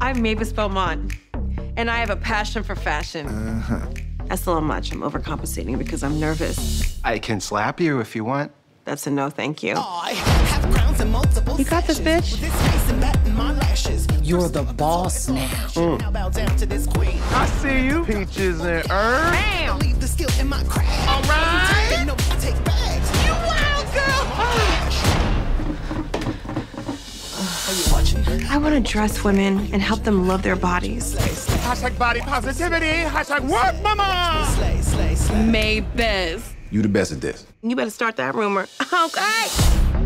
I'm Mavis Beaumont, and I have a passion for fashion. That's a little much. I'm overcompensating because I'm nervous. I can slap you if you want. That's a no, thank you. You got this, bitch. You're the boss now. I see you, peaches and herbs. Bam! All right. You wild girl! I want to dress women and help them love their bodies. Hashtag body positivity. Hashtag work, mama. Mavis. You the best at this. You better start that rumor. Okay.